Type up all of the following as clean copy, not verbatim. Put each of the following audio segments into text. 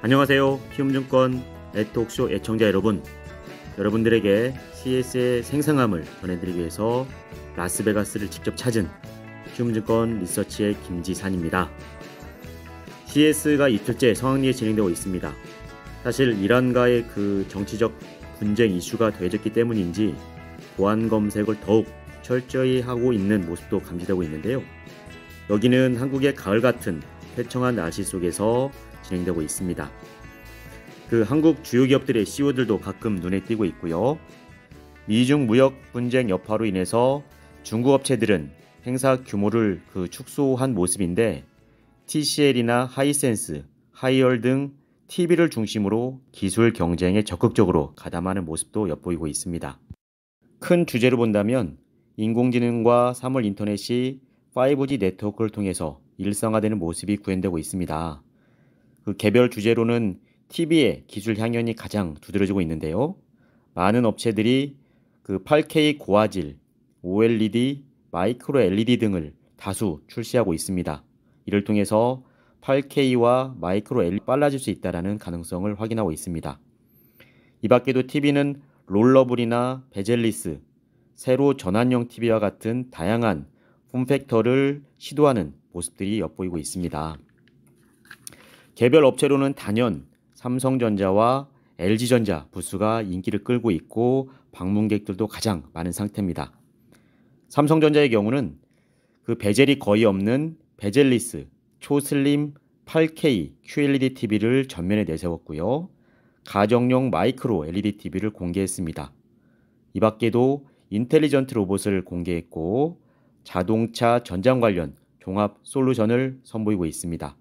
안녕하세요. 키움증권 애톡쇼 애청자 여러분. 여러분들에게 CS의 생생함을 전해드리기 위해서 라스베가스를 직접 찾은 키움증권 리서치의 김지산입니다. CS가 이틀째 성황리에 진행되고 있습니다. 사실 이란과의 그 정치적 분쟁 이슈가 더해졌기 때문인지 보안 검색을 더욱 철저히 하고 있는 모습도 감지되고 있는데요. 여기는 한국의 가을 같은 쾌청한 날씨 속에서 진행되고 있습니다. 그 한국 주요 기업들의 CEO들도 가끔 눈에 띄고 있고요. 미중 무역 분쟁 여파로 인해서 중국 업체들은 행사 규모를 축소한 모습인데 TCL이나 하이센스, 하이얼 등 TV를 중심으로 기술 경쟁에 적극적으로 가담하는 모습도 엿보이고 있습니다. 큰 주제로 본다면 인공지능과 사물 인터넷이 5G 네트워크를 통해서 일상화되는 모습이 구현되고 있습니다. 그 개별 주제로는 TV의 기술 향연이 가장 두드러지고 있는데요. 많은 업체들이 8K 고화질, OLED, 마이크로 LED 등을 다수 출시하고 있습니다. 이를 통해서 8K와 마이크로 LED 빨라질 수 있다는 가능성을 확인하고 있습니다. 이 밖에도 TV는 롤러블이나 베젤리스, 세로 전환형 TV와 같은 다양한 폼팩터를 시도하는 모습들이 엿보이고 있습니다. 개별 업체로는 단연 삼성전자와 LG전자 부스가 인기를 끌고 있고 방문객들도 가장 많은 상태입니다. 삼성전자의 경우는 베젤이 거의 없는 베젤리스 초슬림 8K QLED TV를 전면에 내세웠고요. 가정용 마이크로 LED TV를 공개했습니다. 이 밖에도 인텔리전트 로봇을 공개했고 자동차 전장 관련 종합 솔루션을 선보이고 있습니다.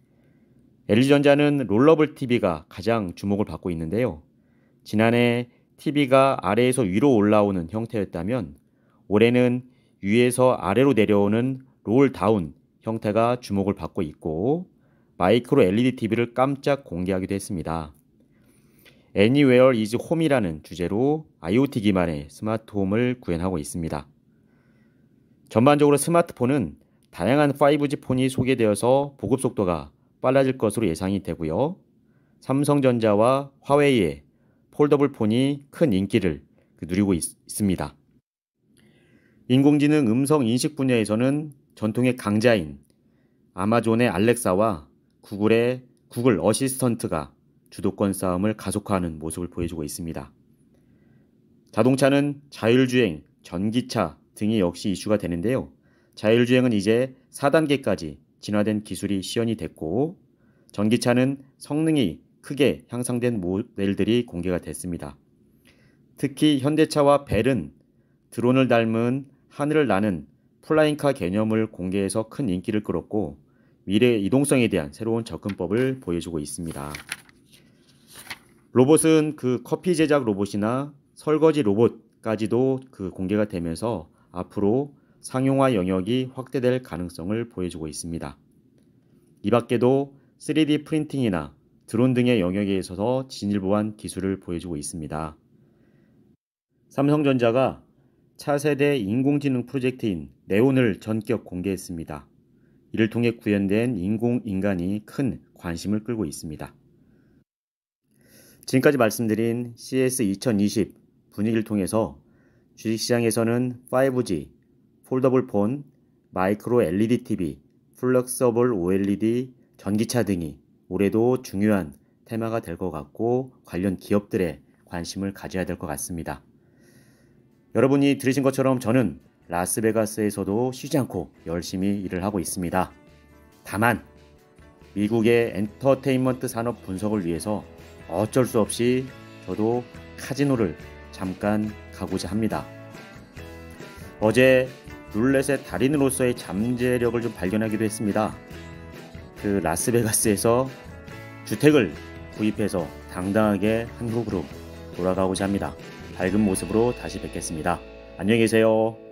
LG전자는 롤러블 TV가 가장 주목을 받고 있는데요. 지난해 TV가 아래에서 위로 올라오는 형태였다면 올해는 위에서 아래로 내려오는 롤다운 형태가 주목을 받고 있고 마이크로 LED TV를 깜짝 공개하기도 했습니다. Anywhere is Home이라는 주제로 IoT 기반의 스마트홈을 구현하고 있습니다. 전반적으로 스마트폰은 다양한 5G 폰이 소개되어서 보급 속도가 빨라질 것으로 예상이 되고요. 삼성전자와 화웨이의 폴더블 폰이 큰 인기를 누리고 있습니다. 인공지능 음성 인식 분야에서는 전통의 강자인 아마존의 알렉사와 구글의 구글 어시스턴트가 주도권 싸움을 가속화하는 모습을 보여주고 있습니다. 자동차는 자율주행, 전기차 등이 역시 이슈가 되는데요. 자율주행은 이제 4단계까지 진화된 기술이 시연이 됐고 전기차는 성능이 크게 향상된 모델들이 공개가 됐습니다. 특히 현대차와 벨은 드론을 닮은 하늘을 나는 플라잉카 개념을 공개해서 큰 인기를 끌었고 미래 이동성에 대한 새로운 접근법을 보여주고 있습니다. 로봇은 커피 제작 로봇이나 설거지 로봇까지도 공개가 되면서 앞으로 상용화 영역이 확대될 가능성을 보여주고 있습니다. 이 밖에도 3D 프린팅이나 드론 등의 영역에 있어서 진일보한 기술을 보여주고 있습니다. 삼성전자가 차세대 인공지능 프로젝트인 네온을 전격 공개했습니다. 이를 통해 구현된 인공인간이 큰 관심을 끌고 있습니다. 지금까지 말씀드린 CS 2020 분위기를 통해서 주식시장에서는 5G, 폴더블 폰, 마이크로 LED TV, 플렉서블 OLED, 전기차 등이 올해도 중요한 테마가 될 것 같고 관련 기업들의 관심을 가져야 될 것 같습니다. 여러분이 들으신 것처럼 저는 라스베가스에서도 쉬지 않고 열심히 일을 하고 있습니다. 다만 미국의 엔터테인먼트 산업 분석을 위해서 어쩔 수 없이 저도 카지노를 잠깐 가고자 합니다. 어제 룰렛의 달인으로서의 잠재력을 좀 발견하기도 했습니다. 라스베가스에서 주택을 구입해서 당당하게 한국으로 돌아가고자 합니다. 밝은 모습으로 다시 뵙겠습니다. 안녕히 계세요.